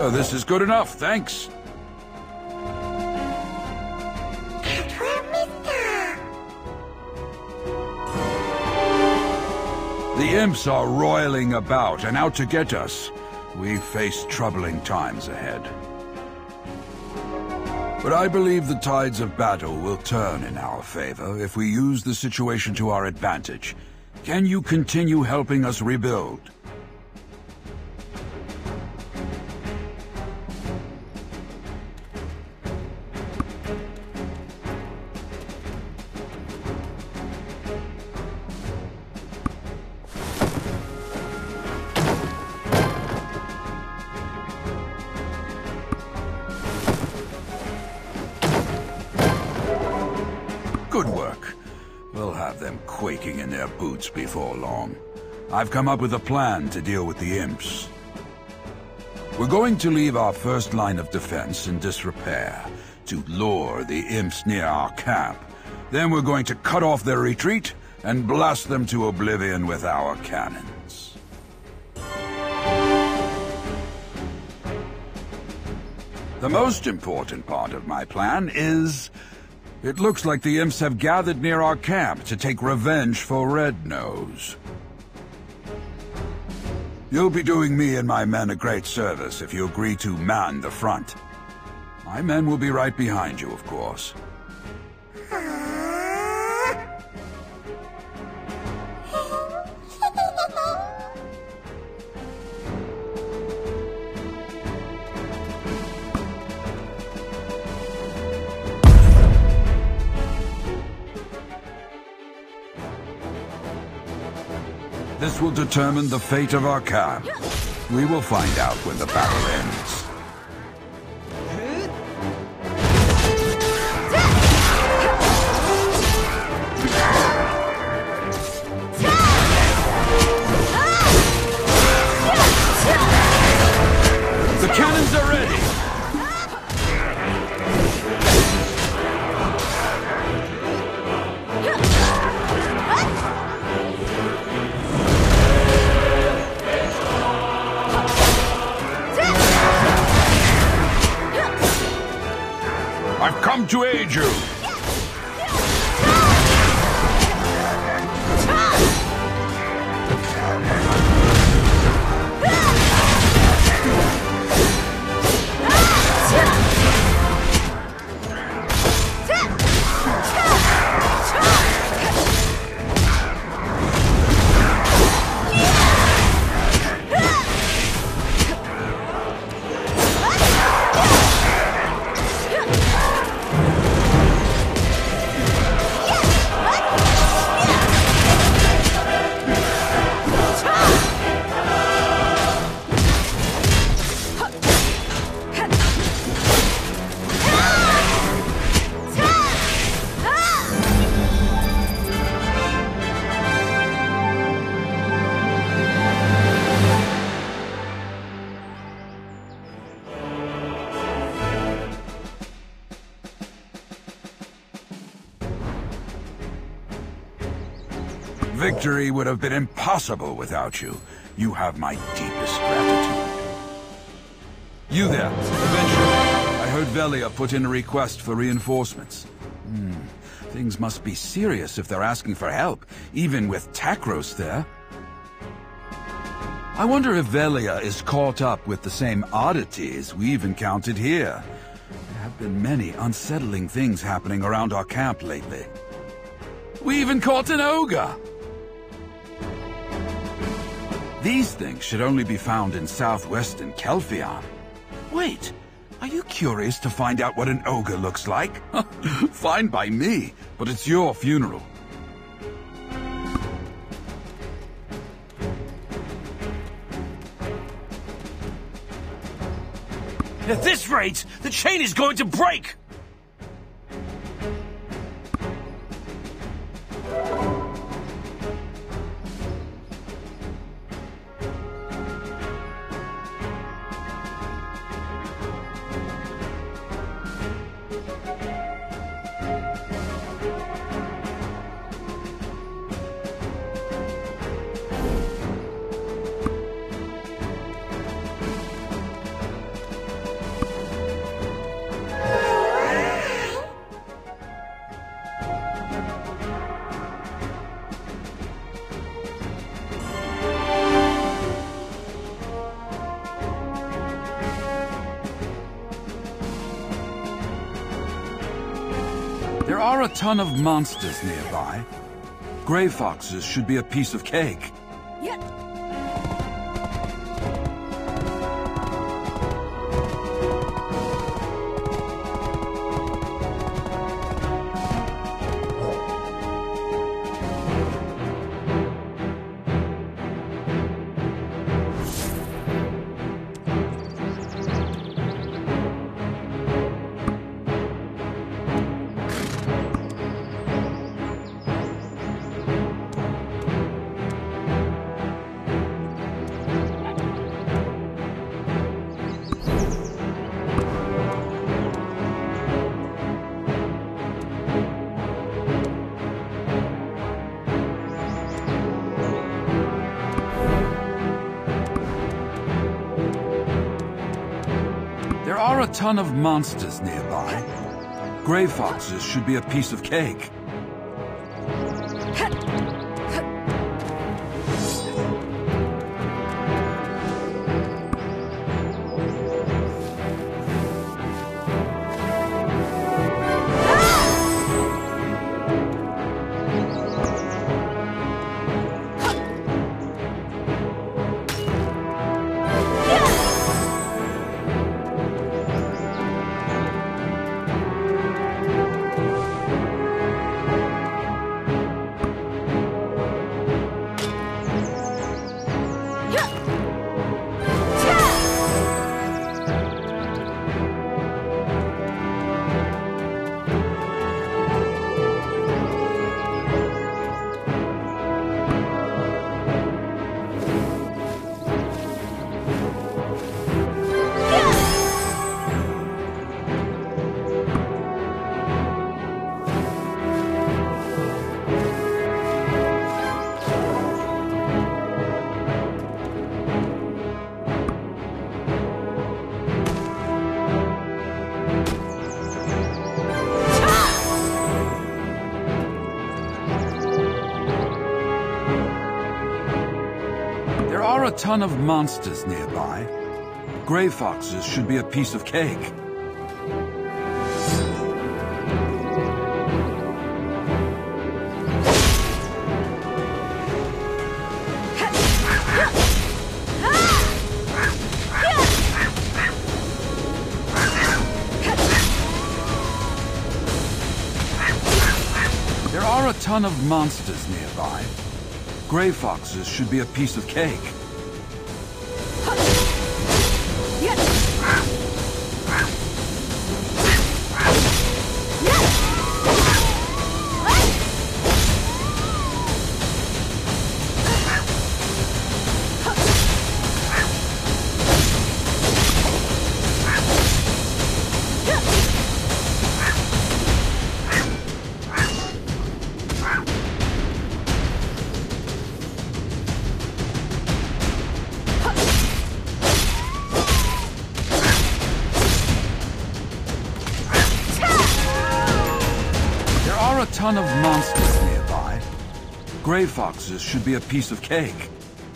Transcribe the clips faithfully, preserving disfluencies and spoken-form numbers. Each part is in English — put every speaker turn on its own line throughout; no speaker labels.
Oh, this is good enough, thanks. The imps are roiling about and out to get us. We face troubling times ahead. But I believe the tides of battle will turn in our favor if we use the situation to our advantage. Can you continue helping us rebuild? Good work. We'll have them quaking in their boots before long. I've come up with a plan to deal with the imps. We're going to leave our first line of defense in disrepair to lure the imps near our camp. Then we're going to cut off their retreat and blast them to oblivion with our cannons. The most important part of my plan is... it looks like the imps have gathered near our camp to take revenge for Red Nose. You'll be doing me and my men a great service if you agree to man the front. My men will be right behind you, of course. This will determine the fate of our camp. We will find out when the battle ends. The cannons are ready! I've come to aid you! Victory would have been impossible without you. You have my deepest gratitude. You there, Adventurer. I heard Velia put in a request for reinforcements. Hmm. Things must be serious if they're asking for help, even with Takros there. I wonder if Velia is caught up with the same oddities we've encountered here. There have been many unsettling things happening around our camp lately. We even caught an ogre! These things should only be found in southwestern Kelfion. Wait, are you curious to find out what an ogre looks like? Fine by me, but it's your funeral.
At this rate, the chain is going to break!
There are a ton of monsters nearby. Gray foxes should be a piece of cake.
Yeah.
There are a ton of monsters nearby. Gray foxes should be a piece of cake. There are a ton of monsters nearby. Gray foxes should be a piece of cake. There are a ton of monsters nearby. Gray foxes should be a piece of cake. A ton of monsters nearby. Gray foxes should be a piece of cake.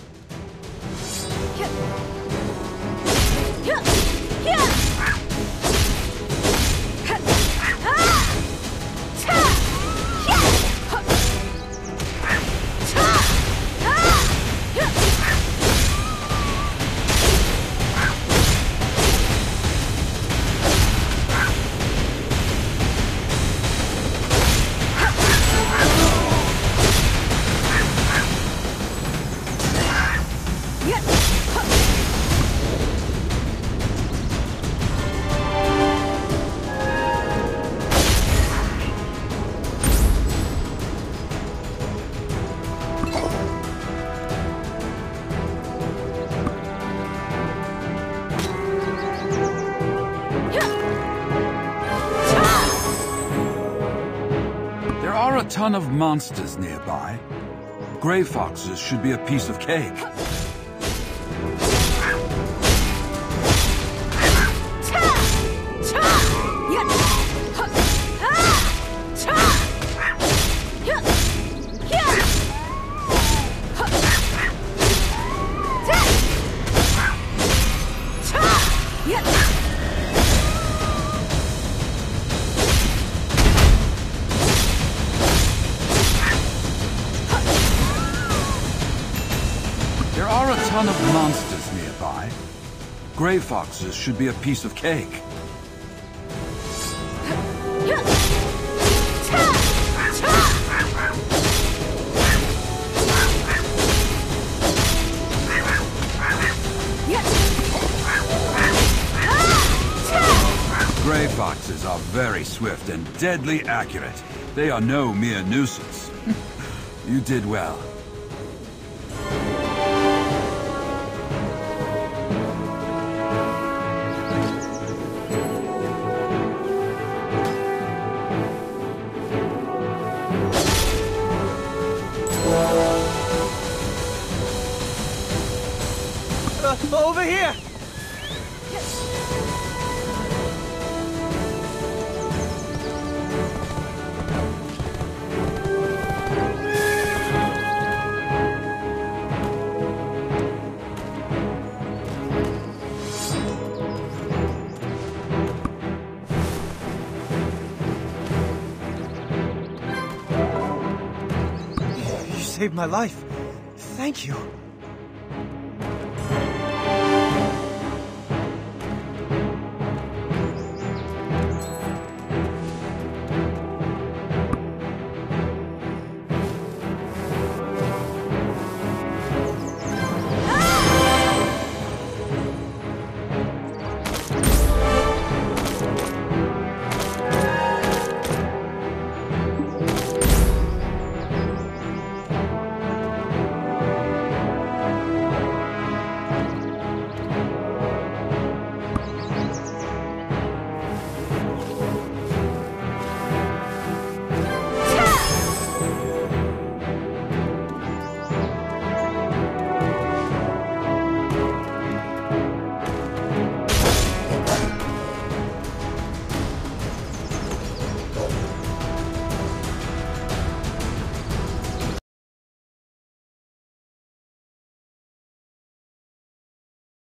There are a ton of monsters nearby. Gray foxes should be a piece of cake. ton of monsters nearby. Grey foxes should be a piece of cake. Grey foxes are very swift and deadly accurate. They are no mere nuisance. You did well.
Uh, over here! You saved my life. Thank you.